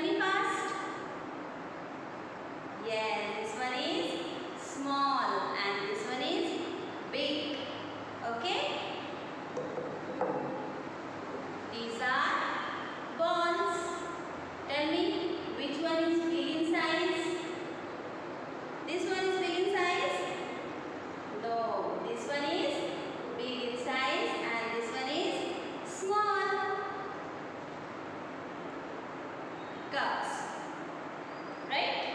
Tell me fast. Yes, this one is small and this one is big. Okay? These are balls. Tell me which one is big in size? This one is big in size? No, this one is big in size and this one is small. Cups. Right?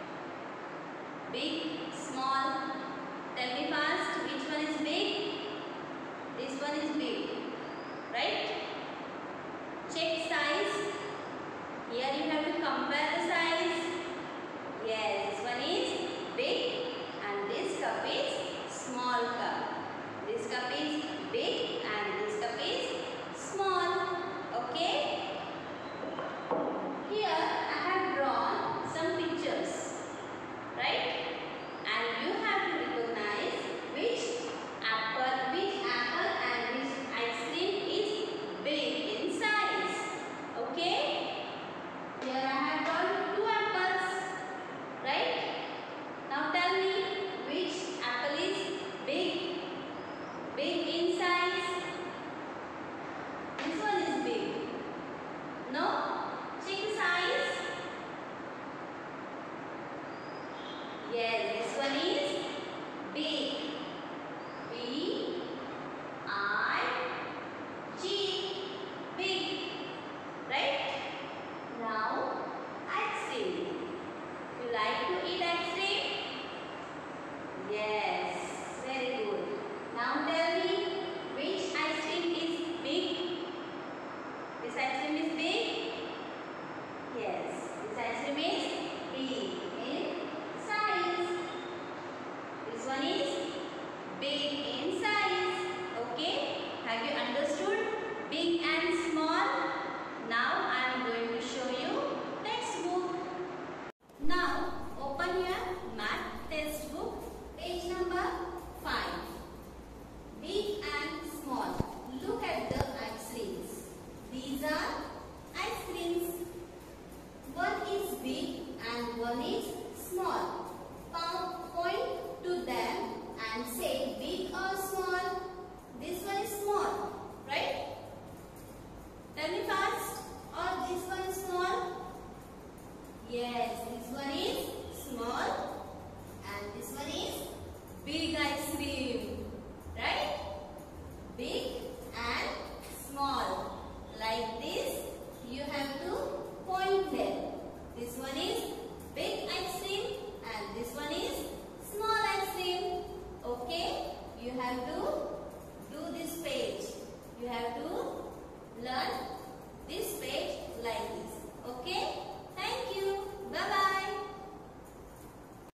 Big, small. Tell me fast which one is big? This one is big. Right? Check size. Here you have to compare the size. Yes, this one is big and this cup is small cup. This cup is big and this cup is small. Okay? Here I have drawn some pictures. Right? And you have to recognize which apple and which ice cream is big in size. Okay? Here I have drawn two apples. Right? Now tell me which apple is big? Big in size? This one is big. No? Check the size. Yes, this one is big.